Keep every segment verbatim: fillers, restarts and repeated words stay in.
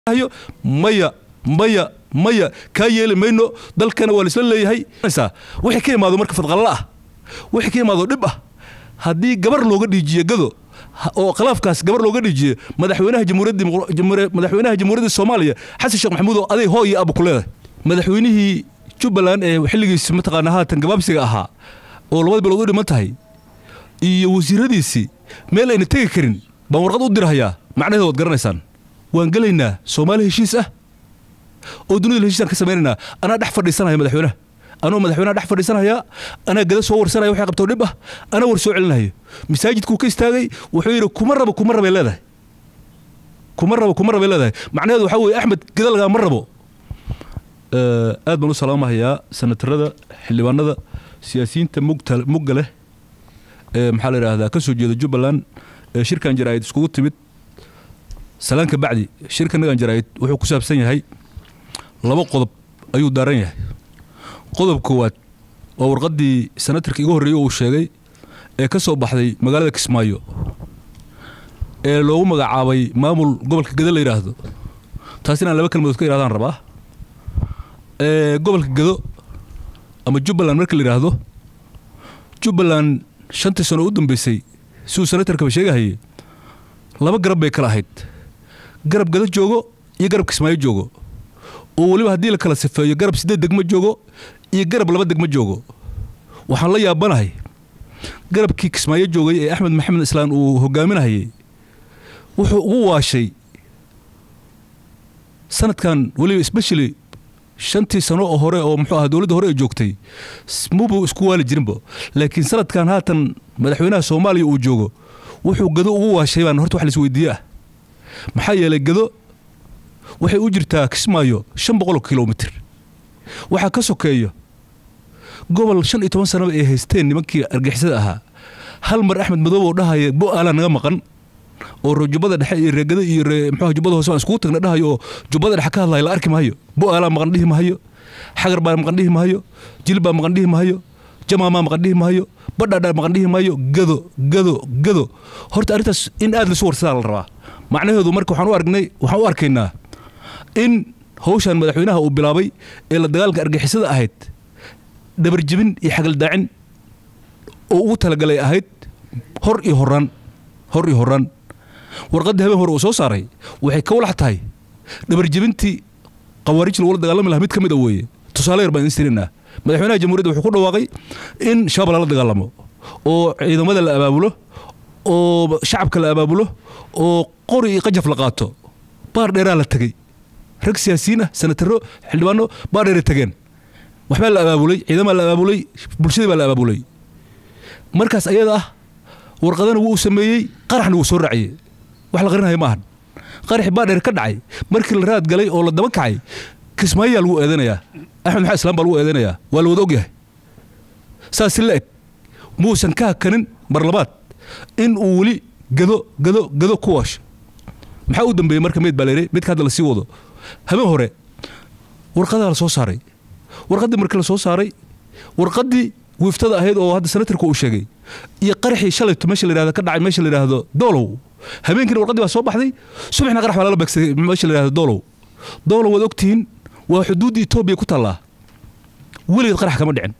هيو ميا ميا ميا كايل مينو دلكنا والسلا ليهي وحي كيمادو marka fadqala ah wixii kiimaado dhib ah hadii gabar looga dhijiyo gado oo khalaafkaas gabar looga dhijiyo madaxweynaha jamhuuriyadda madaxweynaha jamhuuriyadda Soomaaliya Xasan Sheekh Maxamuud oo aday hooyo abu kuleeday madaxweynihii Jubbaland ee xilligiisa mataqaana haatan gabaabsiga ahaa oo labada bilood u dhiman tahay iyo wasiiradiisi meel ay tagi karin baan warqad u dirhayaa macnaheedu wad garanaysaan waan galeynaa Soomaali heshiis ah oo dunida heshiis ka sameeynaa ana dhax fadhiisanahay madaxweynaha أنا مدحونا دح فريسانها أنا جلس صور سنة وحي قبته نبه أنا ورسول لنا مساجد كوكيس تاجي وحيره كمرة بكمرة بلاده كمرة بكمرة بلاده معناه هذا وحوي أحمد كذا لقى مرة بو أه أدب الله سلامة هي سنة الرذا حلوان هذا سياسيين تمجتل مجله أه محل هذا كسر جد جبلان أه شركة جرايد سكوت تبت سلام كبعدي شركة نجان جرايد وحو كسب سنة هاي لبق قضب أيو دارينه قضب كوات وورقدي سنترك igu horeeyay uu sheegay ee ka soo baxday magaalada Kismaayo ee loogu magacaabay maamul gobolka Gado la yiraahdo taasina laba kalmood ka yiraahdaan rabaa ee gobolka Gado ama Jubbaland marka la yiraahdo Jubbaland shantii sano u dambeysay suu sanatarka sheegay laba garab bay kala ahayd garab Gado joogo iyo garab Kismaayo joogo oo waliba hadii la kala sifeeyo garab sideed degmo joogo iyo garab laba degmo joogo waxaan la yaabanahay garabkii Kismaayo joogay ee Axmed Maxamed Islaan uu hogaaminayay wuxuu ugu waashay sanadkan waliba especially shantii sano oo hore oo muxuu ahaa dawladda hore ee joogtay mubu isku waali jirinba laakiin sanadkan haatan madaxweynaha Soomaaliya uu joogo wuxuu Gado ugu waashay baan horta wax la isweydiiyaa maxaa yeelay Gado waxay u jirtaa Kismaayo shan boqol kiiloomitir waxa ka sokeeyo gobol shan iyo toban sano ay haysteen nimankii argixisada ahaa hal mar Axmed Madoobe oo dhahay Bo-aala naga maqan oo rujubada dhexe iyo reegada iyo muxuu jubada hoose isku tagna dhahay oo jubada dhexe ka hadlay la arki maayo Bo-aala maqan dhihi maayo xagar baa maqan dhihi maayo jilba maqan dhihi maayo jamaama maqan dhihi maayo badhadha maqan dhihi maayo Gado Gado Gado horta arintaas in aad la soo warsadaa la rabaa macnaheedu marka waxaan u aragnay waxaan u arkaynaa in hawshan madaxweynaha uu bilaabay ee la dagaalka argixisada ahayd dabar jibin iyo xagal daacin oo uu talagalay ahayd hor iyo horan hor iyo horan warqadda habeen hore uu soo saaray waxay ka walax tahay dabar jibintii qawaarij lagu dagaalami lahaa mid kamid ah weeye tusaale yar baan istirina madaxweynaha jamhuuriyadda wuxuu ku dhawaaqay in shabaab la dagaalamo oo ciidamada la abaabulo oo shacabka la abaabulo oo qori iyo qajaf la qaato baar dheeraa la tagay rag siyaasiyiin ah sanataro xildhibaano baar dheer tageen waxba la abaabulay ciidamada la abaabulay bulshada baa la abaabulay markaas ayada ah warqadana uu sameeyay qaraxna uu soo raaciyay wax la qarinayo ma ahan qarax baa dheer ka dhacay markii la raad galay oo la daba kacay Kismaayo lagu eedanaya Axmed Maxamed Islaan baa lagu eedanaya waa la wada ogyahay saas la eg muusan ka kanin mar labaad in uu wali Gado Gado Gado ku wash maxaa u dambeeyay marka meed baleeray mid ka hadal si wado habeen hore warqada la soo saaray warqadii markii la soo saaray warqadii wiiftada ahayd oo hadda sanatarku uu sheegay iyo qaraxii shalay meesha la yiraahdo ka dhacay meesha la yiraahdo Doolow habeenkii warqadii waa soo baxday subaxna qarax wala la beegsay meesha la yiraahdo Doolow Doolow wad ogtiin waa xuduud Itoobiya ku taala waligeed qarax kama dhicin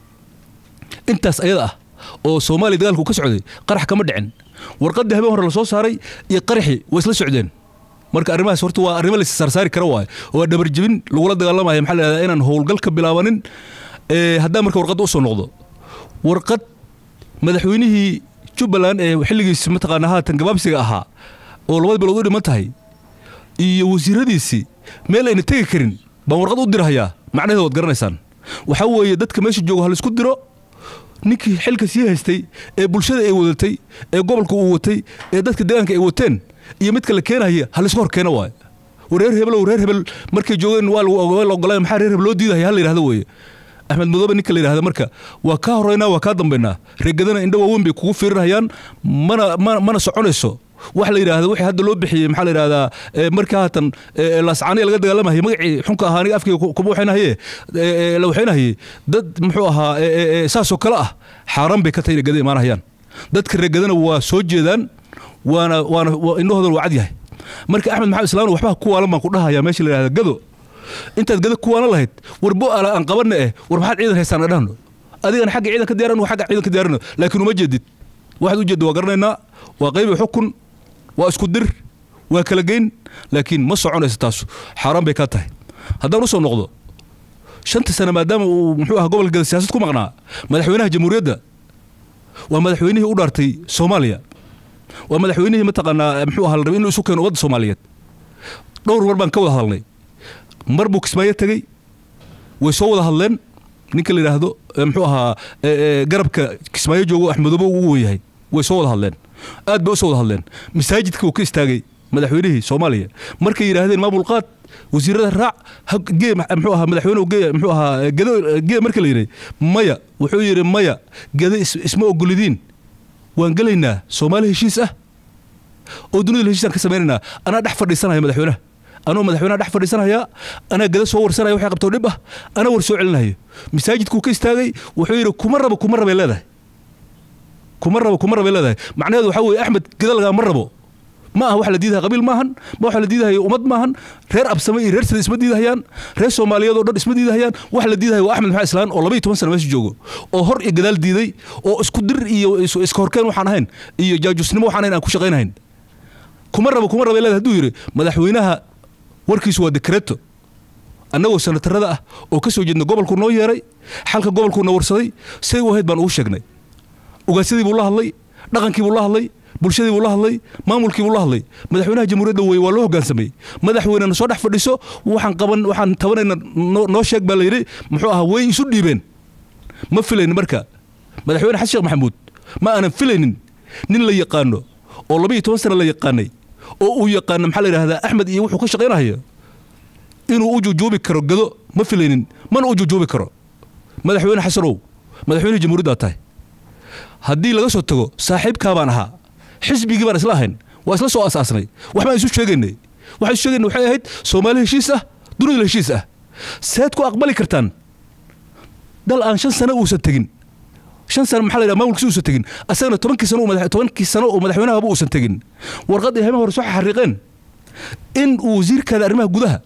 intaas ayada ah oo Soomaaliya dagaalku ka socday qarax kama dhicin warqadii habeen hore la soo saaray iyo qaraxii way isla socdeen marka arrimahaas horta waa arrimo la sarsaari karo waay oo dabar jibin lagu la dagaalamayo maxaa la yiraahdaa inaan howlgal ka bilaabanin ee hadaa marka warqad u soo noqdo warqad madaxweynihii Jubbaland ee xilligiisa mataqaana haatan gabaabsiga ahaa oo labada bilood u dhiman tahay iyo wasiiradiisi meel ay tagi karin baan warqad u dirhayaa macnaheedu wad garanaysaan waxa weeye dadka meesha jooga hal isku diro ninkii xilka sii haystay ee bulshada ay wadatay ee gobolka uu watay ee dadka deegaanka ay wateen iyo mid kale keenaya hal isku hor keena waay wareer hebel wareer hebel markay joogeen waa la ogolay maxaa reer hebel loo diiday hal yiraahdo weeye Axmed Madoobe ninka la yiraahdo marka waa ka horeynaa waa ka dambeynaa reegadana indho waaweyn bay kugu fiirinayaan mana mana soconayso wax la yiraahdo wixii hadda loo bixiyay maxaa la yiraahdaa marka haatan laascaani laga dagaalamayo magacii xunka ahaani afkiga kuma waxaynahay la waxaynahay dad muxuu ahaa saasoo kala ah xaraan bay ka tahay reegada imaanayaan dadka reegadana waa soo jeedaan وانا وانا انه هذا الوعد ياه marka axmed maxamed islaam waxba ku waalan baan ku dhahayaa meesha la yiraahdo gado intaad gado ku waalan lahayd warbo ala aan qabanna eh war maxaad ciidan haystaan dhahno adigana xagga ciidan ka diyaarano xagga ciidan ka diyaarano laakiin uma jeedid waxaad u jeedo waa garanaynaa waa qayb xukun waa isku dir waa kala geyn laakiin ma soconayso taas xaraan bay ka tahay haddaan u soo noqdo shanta sano maadaama uu muxuu ahaa gobolka siyaasad ku maqnaa madaxweynaha jamhuuriyadda waa madaxweynihii u dhaartay Soomaaliya waa madaxweynihii mataqaanaa muxuu ahaa la rabay inuu isu keeno wadda Soomaaliyeed dhowr war baan ka wada hadalnay mar buu Kismaayo tagay way soo wada hadleen ninka la yiraahdo muxuu ahaa garabka Kismaayo joogo Axmedobo uu yahay way soo wada hadleen aad bay u soo wada hadleen masaajidka uu ka istaagay madaxweynihii Soomaaliya markay yiraahdeen maamul qaad wasiirada raac gee muxuu ahaa madaxweynuhu gee muxuu ahaa gado gee markii la yiri maya wuxuu yiri maya gado isma ogolidiin waan galaynaa Soomaaliya heshiis ah oo dunida heshiis ka sameeynaa ana dhax fadhiisanahay madaxweynaha anoo madaxweynaha dhax fadhiisanaya ana gado soo warsanaya waxa qabto dhib ah ana war soo celinayo masaajidku ka istaagay wuxuu yiri kuma rabo kuma rabo leedahay kuma rabo kuma rabo leedahay macnaheedu waxa weeye Axmed gado laga ma rabo ما هو واحد لديها قبيل ماهن ما واحد لديها أمد ماهن غير أبسمي غير سد اسمه ديها هيان غير سوماليا دور اسمه ديها هيان واحد لديها هو أحمد محمد إسلام والله بيتوان سنة ماشي جوجو أو هر إجدال ديدي أو اسكودر إيو إسكور كانوا حناهن إيو جاجو سينما حناهن أكو شغين هين كمرة بكمرة بلا هدويري مدحوينها وركيس ودكرته أنا وسنة الرداء أو كسو جدنا قبل كنا ياري حلقة قبل كنا ورصدي سوي واحد بان أوشجني وقاسدي بالله الله dhaqankii buu la hadlay bulshadii buu la hadlay maamulkii buu la hadlay madaxweynaha jamhuuriyadda way waa loo hoggaansamay madaxweynena soo dhex fadhiso waxaan qaban waxaan tabanayna noo sheeg baa la yiri muxuu ahaa way isu dhiibeen ma filaynin marka madaxweyne xasan sheekh maxamuud ma aanan filaynin nin la yaqaano oo laba iyo toban sano la yaqaanay oo uu yaqaan maxaa la yiraahdaa Axmed iyo wuxuu ka shaqeynayo inuu u joobi karo gado ma filaynin mana u joobi karo madaxweyne xasanow madaxweynaha jamhuuriyadda tahay haddii laga soo tago saaxiibka baan ahaa xisbigii baan isla ahayn waa isla soo asaasnay wax baan isu sheegaynay waxa isu sheegaynay waxay ahayd Soomaaliya heshiis ah dunida heshiis ah saad ku aqbali kartaan dal aan shan sano uusan tagin shan sano maxaa la yiraahdaa maamulkiisu uusan tagin asagana tobankii sano madax tobankii sano oo madaxweynaha uusan tagin warqadii haymaha hore soo xariiqeen in uu wasiirka arrimaha gudaha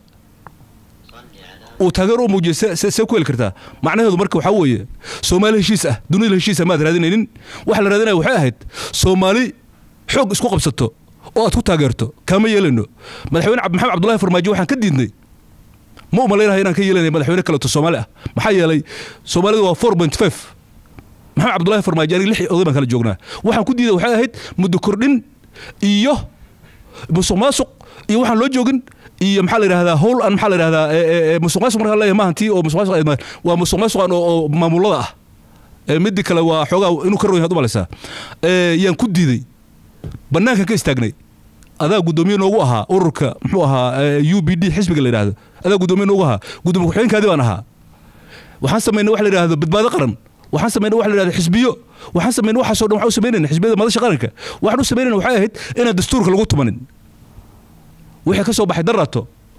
وتاجروا موجس سكويل كرتا معناه هذا مركب حويه سومالي هشيس اه دوني الهشيس ما درادينين waxa la raadinay waxay ahayd Soomaali xoog isku qabsato oo aad ku taageerto kama yeelano madaxweyne Maxamed Cabdullaahi Farmaajo waxaan ka diidnay ma uma leeyahay inaan ka yeelanay madaxweyne kale oo Soomaali ah maxaa yeelay Soomaalidu waa four point five Maxamed Cabdullaahi Farmaajo ani lix oday baan kala joognaa waxaan ku diiday waxay ahayd muddo kordhin iyo musuqmaasuq iyo waxaan loo joogin iyo maxaa la yiraahdaa howl aan maxaa la yiraahdaa musuqmaasuq marka la yahay hanti oo musuqmaasuq ay waa musuqmaasuq oo maamulada ah ee mid kale waa xogaa inuu ka rooyay dubaleysa ee yaan ku diiday banaanka ka istaagnay adaa gudoomiye noogu ahaa ururka muxuu ahaa U B D xisbiga la yiraahdo adaa gudoomiye noogu ahaa gudoomiye ku-xigeenkaadii baan ahaa waxaan sameynay wax la yiraahdo badbaado qaran waxaan sameynay wax la yiraahdo xisbiyo waxaan sameynay waxa soo dhan waxa u sameynay xisbiyada madasha qaranka waxaan u sameynay waxay ahayd in dastuurka lagu tumanin wixii ka soo baxay darato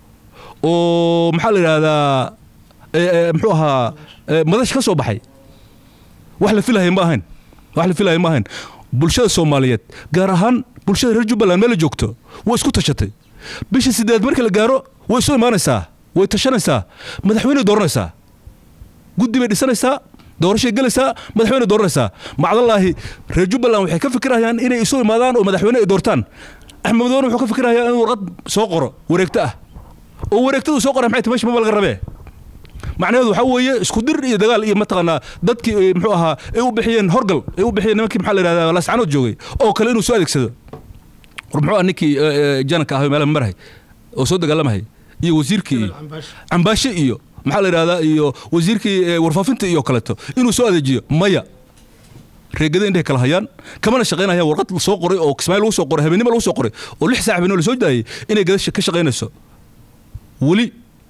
oo maxaa la yiraahdaa ee muxuu ahaa madash ka soo baxay wax la filahay ma ahayn wax la filahay ma ahayn bulshada Soomaaliyeed gaar ahaan bulshada reer Jubbaland meel joogto way isku tashatay bisha sideed marka la gaaro way soo imaanaysaa way tashanaysaa madaxweyne dooranaysaa guddi bay dhisanaysaa doorasho galaysaa madaxweyne dooranaysaa macdallaahi reer Jubbaland waxay ka fikirayaan inay isu imaadaan oo madaxweyne ay doortaan أحمد دون وحكي فكرة هي أنه ورقة سوقرة ورقته ورقته سوقرة محيط مش مبالغ ربيه معناه هذا حويه اسكودر دجال إيه مثلا ضدك محوها إيه بحين هرقل إيه بحين ممكن محل هذا لا سعنود جوي أو كلينو سؤالك سده ربحوا أنك جانك هاي ماله مرهي وصدق قال ما هي إيه وزيرك عم باشي إيو محل هذا إيو وزيرك ورفافنت إيو كلته إنه سؤال يجي مايا reegada indhe kala hayaan kamana shaqeynaya warqad soo qoray oo Kismaayo loo soo qoray habeenimo loo soo qoray oo lix saac habeenimo la soo daayay inay gadasha ka shaqeynayso wali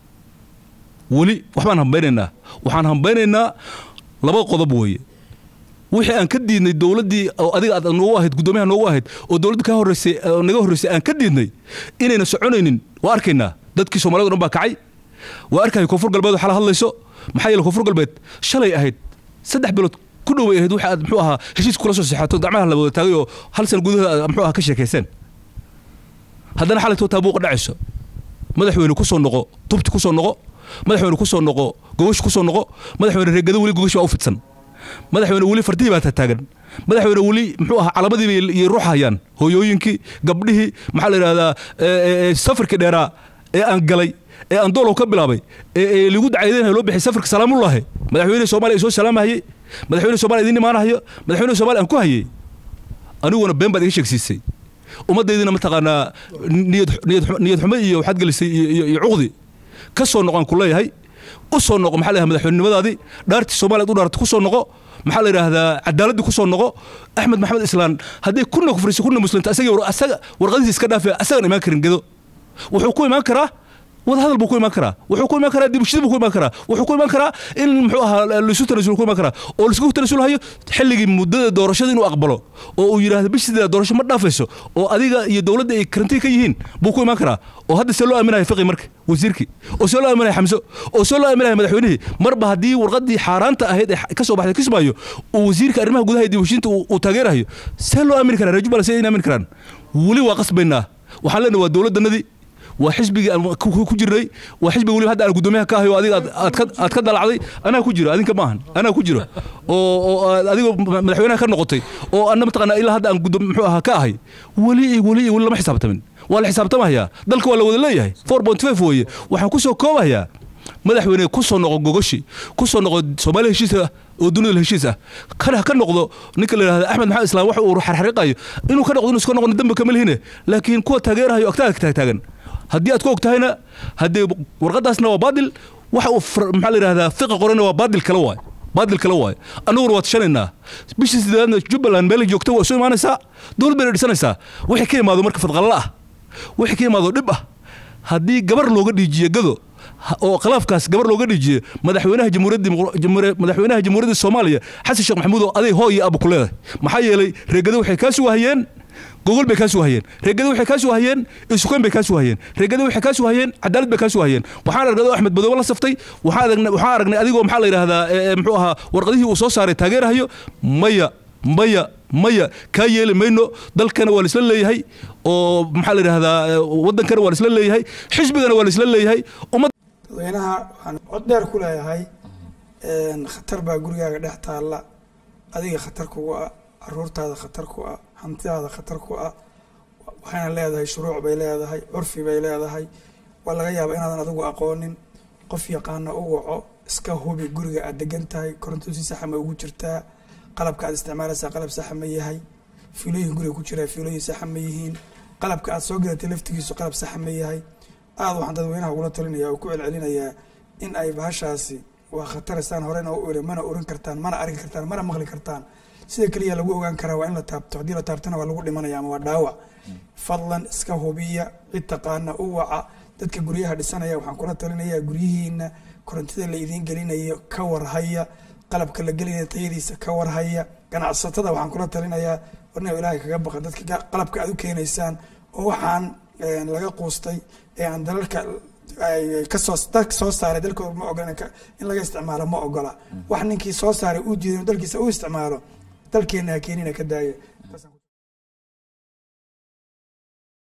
wali waxaan hambaynaynaa waxaan hambaynaynaa laba qodob weeye wixii aan ka diidnay dawladii oo adiga aad noogu ahayd gudoomiyaha noogu ahayd oo dawladda ka horeysay naga horeysay aan ka diidnay inayna soconaynin waa arkaynaa dadkii Soomaaliyeed oo dhan baa kacay waa arkay koonfur galbeed waxa la hadlayso maxay yeelay koonfur galbeed shalay ahayd saddex bilood ku dhow yahay waxa aad muxuu ahaa heshiis kula soo saxato gacmaha la wada taagay oo hal san gudaha muxuu ahaa ka sheekaysan haddana xalayto taabuuqa dhacayso madaxweyne ku soo noqo tubti ku soo noqo madaxweyne ku soo noqo gogosh ku soo noqo madaxweyne reegada wali gogosh waa u fidsan madaxweyne wali fartii baa taagan madaxweyne wali muxuu ahaa calamadii iyo ruux hayaan hooyooyinkii gabdhihii maxaa la yiraahdaa safarkii dheeraa ee aan galay ee aan doolow ka bilaabay ee lagu dacaydeen loo bixi safarka salaamullaahi madaxweyne Soomaaliya soo salaamahay madaxweyne Soomaaliya idin imaanayo madaxweyne Soomaaliya aan ku hayay aniguna been baad iga sheegsiisay ummadeedina ma taqaanaa niyad niyad niyad xumo iyo waxaad gelisay iyo cuqdi ka soo noqon ku leeyahay u soo noqo maxaa la yiraahdaa madaxweynimadaadii dhaartii Soomaaliya u dhaartay ku soo noqo maxaa la yiraahdaa cadaaladii ku soo noqo Axmed Maxamed Islaan hadii kuna kufriso kuna muslimta asaga asaga warqadiisa iska dhaafay asaga imaan karin gado wuxuu ku imaan karaa wada hadal buu ku imaan karaa wuxuu ku imaan karaa dib u shid buu ku imaan karaa wuxuu ku imaan karaa in muxuu ahaa la isu tanaasul ku imaan karaa oo la isku tanaasulayo xilligii muddada doorashada inuu aqbalo oo uu yiraahdo bishida doorasho ma dhaafayso oo adiga iyo dawladda ay karantii ka yihiin buu ku imaan karaa oo hadda si loo aaminayo fiqi marka wasiirkii oo si loo aaminayo Xamso oo si loo aaminayo madaxweynihii marba hadii warqadii xaaraanta ahayd ee ka soo baxday Kismaayo oo wasiirka arrimaha gudaha dib u shinta uu taageerayo si loo aamin karaa rajul si ay aamin karaan wali waa qasbayna waxaan leenahay waa dawladdanadii وحزبي كجري وحزبي ولي هذا القدوميها كاهي وأديك أتكد على عضي أنا كجري أديك كمان أنا كجري وأديك ملحونا كان نقطي وأنا متقنا إلا هذا القدومها كاهي ولي ولي ولا ما حسابته من ولا حسابته ما هي ذلك ولا ولا هي أربعة فاصلة خمسة هو وحنكسو كوا هي ملحونا كسو نقو جوشي كسو نقو سومالي هشيسة ودون الهشيسة كان كان نقضه نكل هذا أحمد محمد إسلام واحد وروح حرقة إنه كان نقضه نسكن نقض الدم كمل هنا لكن كوا تغيرها يقتلك تاجن هدي أتكوك تهنا هدي ورقداسنا وبادل وحو محل هذا ثقة قرنا وبادل كلواي بادل كلواي أنور واتشاننا بيش زدان جبل أن بلج يكتب وسوي معنا ساعة دول بيرد سنة ساعة وحكي ما ذو مركز غلاء وحكي ما ذو دبة هدي قبر لو قد يجي جذو أو خلاف كاس قبر لو قد يجي مدحونها جمهورية جمهورية مدحونها جمهورية الصومالية حس الشيخ محمود هذا هو أبو كله محيي لي رجدوا حكاسوا هيين جوجل بكاسو هيين رجدوا حكاسوا هيين السكان بكاسو هيين رجدوا حكاسو هيين عدالة بكاسو هيين وحار رجدوا أحمد بدو والله صفتي وحار وحار أديكم محل هذا محوها ورقديه وصوص صار تاجر هيو مية مية مية كايل منه دل كان والسل اللي هي ومحل هذا ودن كان والسل اللي هي حزب كان والسل اللي هي وما وينها عدار كلها هاي خطر بقولها قد حتى أديك خطر كوا الرورت هذا خطر كوا hanti hada khatar ku ah waxaan leedahay shuruuc bay leedahay urfi bay leedahay wala laga yaabo inaadan adigu aqoonin qof yaqaan oo waco iska hubi guriga aad degan tahay koronto si sax ma ugu jirtaa qalabka aad isticmaalaysaa qalab sax ma yahay fiilooyin guriga ku jira fiilooyin sax ma yihiin qalabka aad soo gadatay laftigiisu qalab sax ma yahay aad waxaan dadweynaha ugu talinayaa oo ku celcelinayaa in ay bahashaasi waa khataraysan horena u oran mana oran kartaan mana arki kartaan mana maqli kartaan sida kaliya lagu ogaan karaa waa in la taabto hadii la taabtana waa lagu dhimanaya ama waa dhaawac fadlan iska hubiya cid taqaana u waca dadka guryaha dhisanaya waxaan kula talinayaa guryihiina korontada la idin gelinayo ka warhaya qalabka la gelinayo tayadiisa ka warhaya ganacsatada waxaan kula talinayaa warna ilaahay kaga baqa dadka qalabka aad u keenaysaan oo waxaan laga qoostay ee aan dalalka ay ka soo stack soo saaray dalkooda ma ogolaan in laga isticmaalo ma ogola wax ninkii soo saaray uu diiday dalkiisa uu isticmaalo dalkeena keenina ka daaya